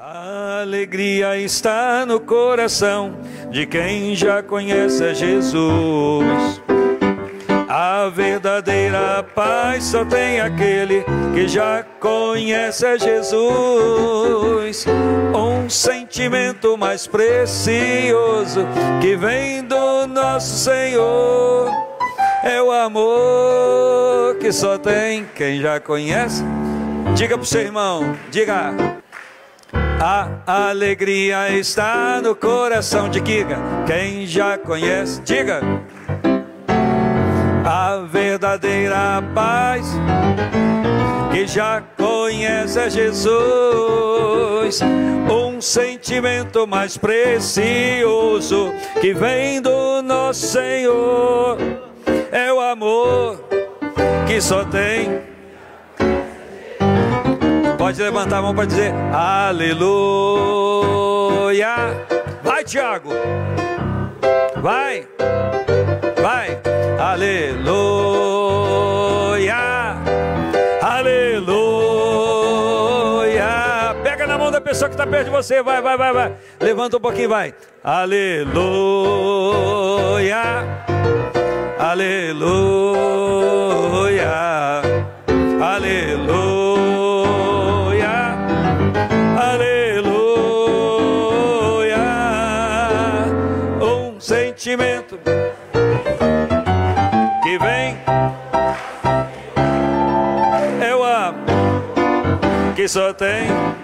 A alegria está no coração de quem já conhece Jesus. A verdadeira paz só tem aquele que já conhece Jesus. Um sentimento mais precioso que vem do nosso Senhor é o amor que só tem quem já conhece. Diga pro seu irmão, diga: a alegria está no coração de quem já conhece. Diga: a verdadeira paz que já conhece a Jesus. Um sentimento mais precioso que vem do nosso Senhor é o amor que só tem. Pode levantar a mão para dizer aleluia. Vai, Tiago. Vai. Vai. Aleluia. Aleluia. Pega na mão da pessoa que está perto de você. Vai, vai, vai, vai. Levanta um pouquinho, vai. Aleluia. Aleluia. Aleluia. Sentimento que vem, eu amo, que só tem